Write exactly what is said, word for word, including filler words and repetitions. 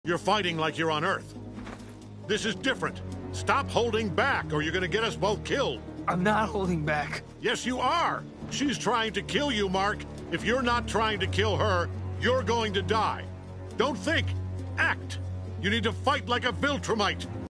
You're fighting like you're on Earth. This is different. Stop holding back, or you're gonna get us both killed. I'm not holding back. Yes, you are. She's trying to kill you, Mark. If you're not trying to kill her, you're going to die. Don't think. Act. You need to fight like a Viltrumite.